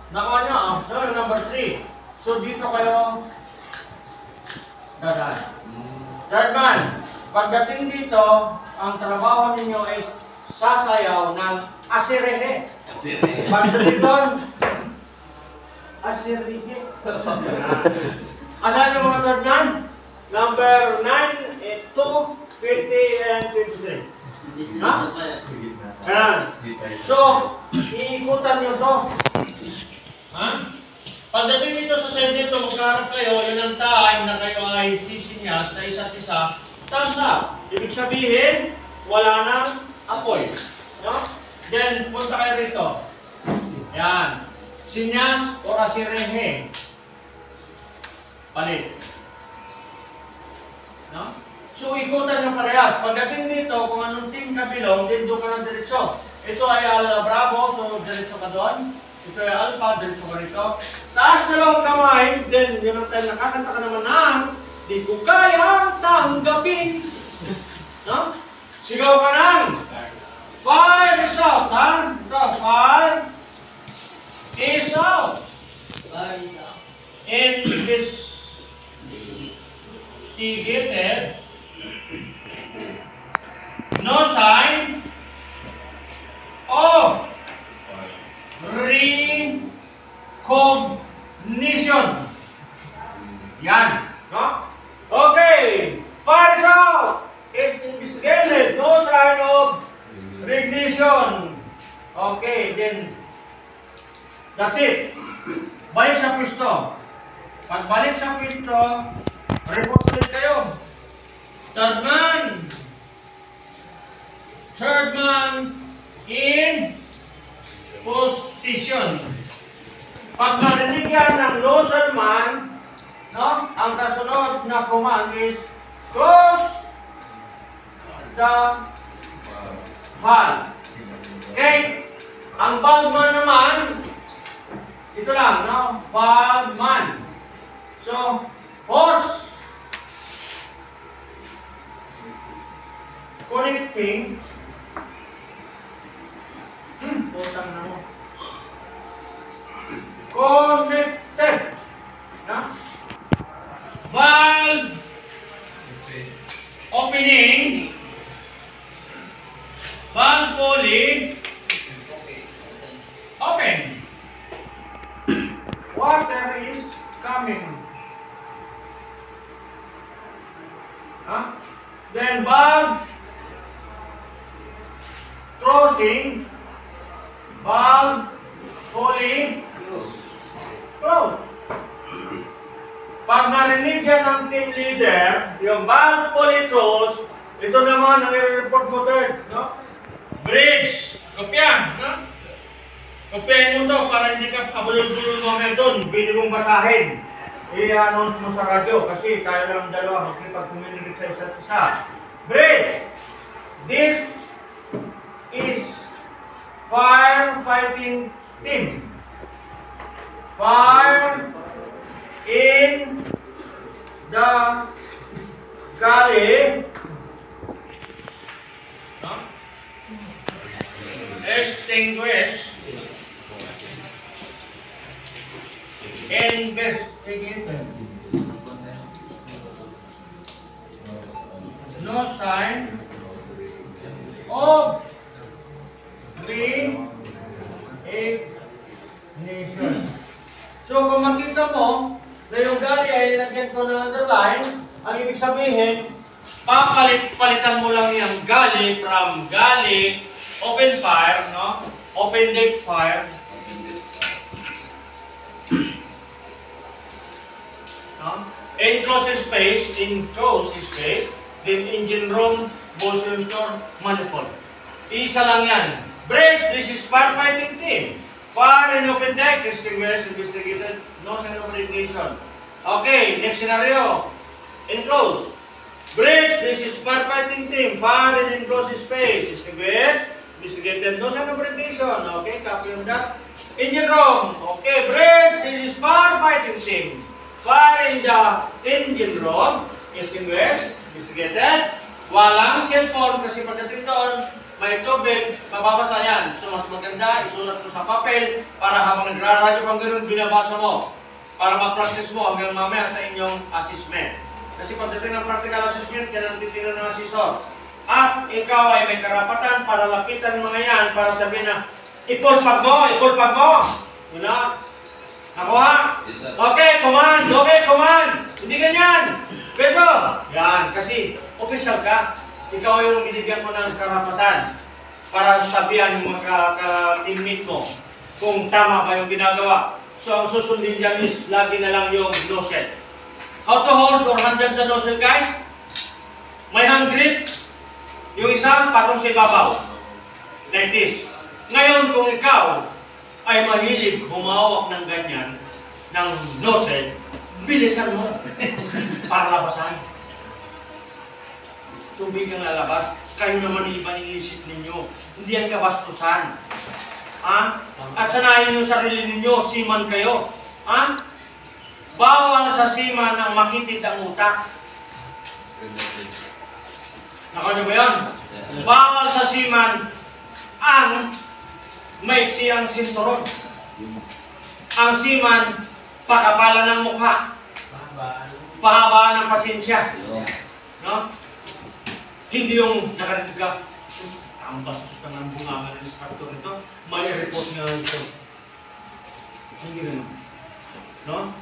Nakuha nyo, so number 3. So dito kayo dadaan. Third man, pagdating dito, ang trabaho ninyo is sasayaw ng asirehe. Pagdating doon, asirehe. Asan yung mga third man? Number 9, 2, 20, and 23. Ha? Ayan. So, iikutan nyo to. Ha? Pagdating dito sa side dito, magkaharap kayo, yun ang time na kayo ay sisinyas sa isa't isa. Thumbs up. Ibig sabihin, wala nang apoy. No? Then, punta kayo rito. Yan. Sinyas o asirehe. Palit. No? So, ikutan nyo parehas. Pagdating dito, kung anong team ka bilong, din doon ka ng diretso. Ito ay Ala Bravo, so diretso ka doon. Ito ay Alpha, diretso ka rito. Taas dalawang kamay, then yun ang time nakakanta ka naman ng di ko kayang tanggapin. No? Sigaw ka ng fire is out, ha? Ito, fire is out. Fire is out. Investigated. No sign of recognition. Yan. No? Okay. Fire is out. Is investigated. No sign of recognition. Okay. Then, that's it. Balik sa pwesto. Pagbalik sa pwesto, report ulit kayo. Third man. Third man in position. Pag marinig yan ng loser man, no, ang kasunod na command is cross the valve. Okay? Ang valve man naman, ito lang, no? Valve man. So, hose connecting. Putang na mo. Connected. No? Valve opening. Valve pulley. Open. Water is coming. Huh? Then valve closing. Valve pulley close. Pag narinig yan ng team leader, yung valve pulley close, ito naman ang i-report mo third. No? Bridge. Kopya. No? Kopyahin mo to para hindi ka kabulol-bulol mamaya doon. Pwede mong basahin. I-announce mo sa radyo kasi tayo lang dalawa magkipag-communicate sa isa't isa. Bridge. This is firefighting team. Fire in the galley. No? Extinguish. Investigated. No sign of ignition. So kung makita mo na yung galley ay nilagyan ko ng underline, ang ibig sabihin, palitan mo lang yung galley from galley, open fire, no? Open deck fire. No? Enclosed space, then engine room, motion store, manifold. Isa lang yan. Bridge, this is firefighting team. Fire in open deck, extinguished, investigated, no sign of ignition. Okay, next scenario. Enclosed. Bridge, this is firefighting team. Fire in enclosed space, extinguished, investigated, no sign of ignition. Okay, copy on that. Engine room. Okay, bridge, this is firefighting team. Fire in the engine room, extinguished, investigated. Walang cellphone kasi pagdating doon, may tubig, mababasa yan. So mas maganda, isulat mo sa papel para habang nagraradyo kang ganun, binabasa mo. Para ma-practice mo hanggang mamaya sa inyong assessment. Kasi pagdating ng practical assessment, yan ang titignan ng assessor. At ikaw ay may karapatan para lapitan mga yan para sabihin na ipulpag mo, ipulpag mo. Wala. Nakuha? Okay, command. Okay, command. Hindi ganyan. Pero, yan. Kasi, official ka. Ikaw yung binigyan mo ng karapatan para sabihan yung mga ka-teammate mo kung tama ba yung ginagawa. So, ang susundin dyan is lagi na lang yung nozzle. How to hold or handle the nozzle, guys? May hand grip. Yung isang patong sa ibabaw. Like this. Ngayon, kung ikaw ay mahilig humawak ng ganyan, ng nozzle, bilisan mo para labasan. Tubig ang lalabas. Kayo naman iba iniisip ninyo. Hindi yan kabastusan. Ha? At sanayin yung sarili ninyo, siman kayo. Ha? Bawal sa siman ang makitid ang utak. Nakano ba yan? Bawal sa siman ang maiksi ang sinturon. Ang siman, pakapalan ng mukha. Pahabaan ng pasensya. No? Hindi yung nakarinig ka, ang bastos ka ng bunga ng instructor nito, may report nga ito. Hindi rin. No?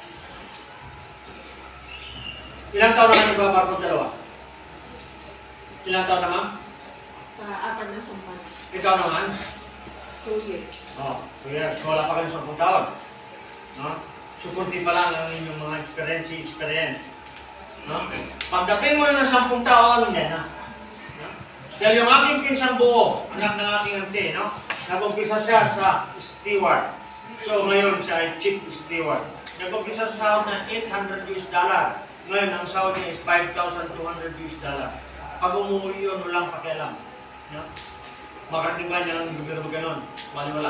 Ilang taon na nagbabar ko dalawa? Ilang taon na, ma'am? 4 na sampan. Ikaw naman? 2 years. Oh, 2 years. So, wala pa kayo 10 taon. No? So, kunti pa lang ang inyong mga experience. No? Pagdating mo na ng 10 taon, yan na. No? Dahil yung aking pinsang buo, anak ng aking ante, no? Nag-umpisa siya sa steward. So ngayon siya ay chief steward. Nag-umpisa sa sahod ng $800. Ngayon ang sahod niya is $5,200. Pag umuwi yun, walang pakialam. No? Makarating ba niya ang gobyerno ganon? Wala.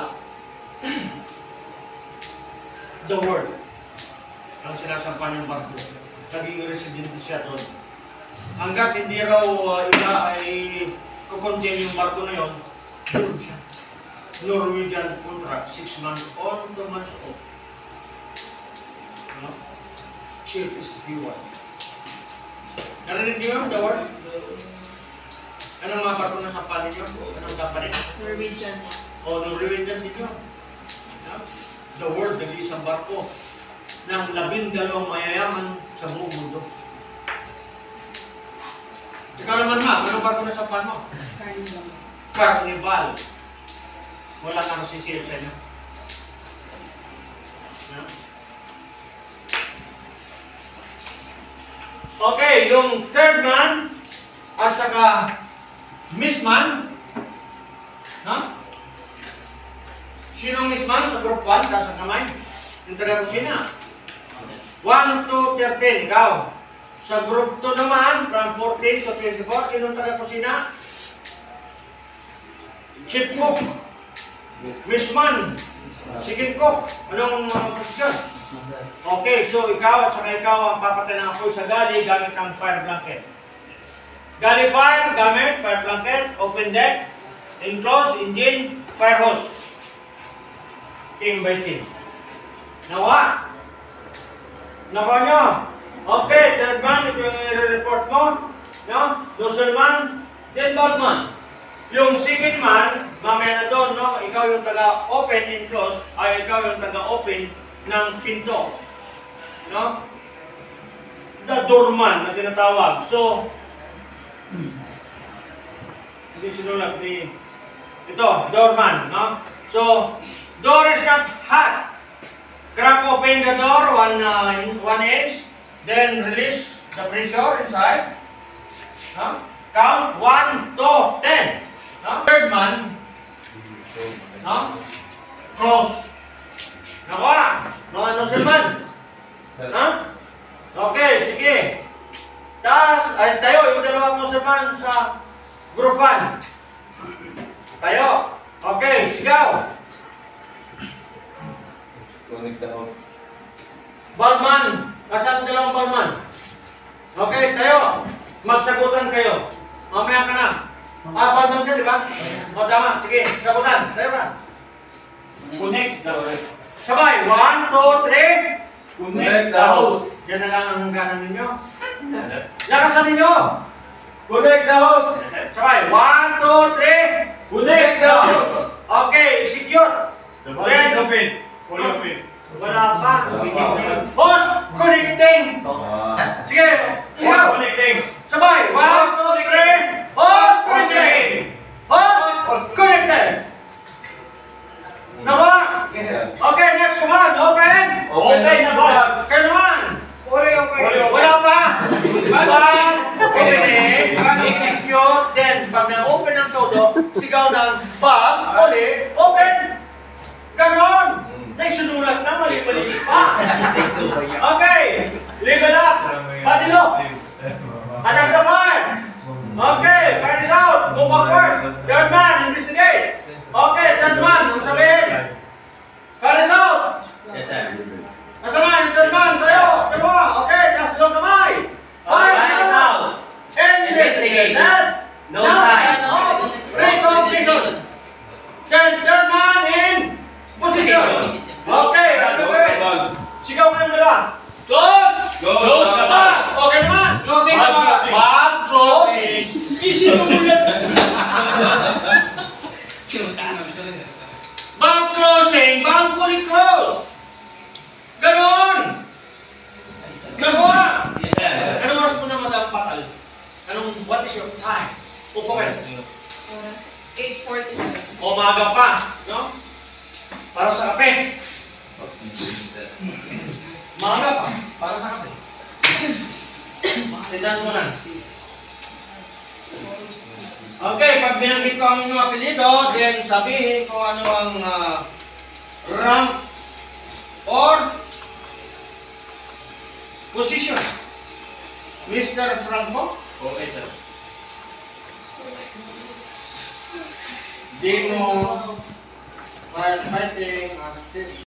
The word. Ang sinasampan ng barko. Naging residente siya doon. Hanggat hindi raw iba ay kukontin yung barko na yun, doon siya. Norwegian contract, 6 months on, 2 months off. No? Chief is the one. Narinig niyo the word? Anong mga barko na sampan niyo? Anong company? Norwegian. O Norwegian din yun. No? The word, nag-iisang barko ng 12 mayayaman sa buong mundo. Ikaw naman, ma'am, anong barko na sampan mo? Carnival. Carnival. Wala na masisiyot sa inyo. No? Okay, yung third man at saka miss man. No? Sinong miss man sa group 1? Taas ang kamay. Yung taga-kusina. 1 to 13, ikaw. Sa group 2 naman, from 14 to 24, sinong taga-kusina? Chief cook. Miss man. Second cook. Anong posisyon? Okay, so ikaw at saka ikaw ang papatay ng apoy sa gali gamit ang fire blanket. Gali fire, gamit, fire blanket, open deck, enclosed, engine, fire hose. Team by team. Nawa? Nakuha nyo? Okay, third man, ito yung i-report mo. No? Nozzle man, then bag man. Yung second man, mamaya na doon, no? Ikaw yung taga-open and close, ay ikaw yung taga-open ng pinto. No? The doorman na tinatawag. So, hindi sinulat ni ito, doorman, no? So, door is not hot. Crack open the door 1 inch, then release the pressure inside. No? Count 1 to 10. No? Third man, no? Close. Nakuha. Mga nozzle man. Ha? Okay, sige. Taas, ay tayo, yung dalawang nozzle man sa group 1. Tayo. Okay, sigaw. Connect the house. Barman. Kasang dalawang barman. Okay, tayo. Magsagutan kayo. Mamaya ka na. Bandang ka, di ba? O, tama. Sige, sabutan. Tayo ka. Connect the house. Sabay. 1, 2, 3. Connect the house. Yan na lang ang hangganan ninyo. Lakasan ninyo. Connect the house. Sabay. 1, 2, 3. Connect the house. Okay, execute. The body is open. Fully open. Wala pa. Boss, connecting. Sige. House connecting. Sabay. 1, 2, 3. Boss, connecting. Boss, connected. Nawa. Okay, next command. Open. Open na ba? Kayo naman. Fully open. Wala pa. One, opening, execute, then pag na-open ang todo, sigaw ng bag, uli, open. Ganon. Naisunulat na, mali-mali pa. Okay. Leave it up. Padilo. Anak the fire. Okay, find this out. Go backward. Third man, investigate. Okay, third man, ang sabihin. Find this out. Yes, sir. Nasaan? Third man, tayo. Dalawa. Okay, taas dalawang kamay. Find this out. Investigate. No sign. Recognition. Then third man in position. Okay, sigaw ka ng dalawa. Close! Close the bag. Okay naman. Closing the bag. Bag, closing. Easy mo ulit. Bag closing, bag fully closed. Ganon. Gawa. Yes, sir. Anong oras mo na madapatal? What is your time? Upuin. Oras 8:47. Umaga pa, no? Para sa kape. Maaga pa, para sa kape. Tisan mo na. Okay, pag binanggit ko ang inyong apelido, then sabihin ko ano ang rank or position. Mr. Franco? Okay, sir. Dino, firefighting, assist.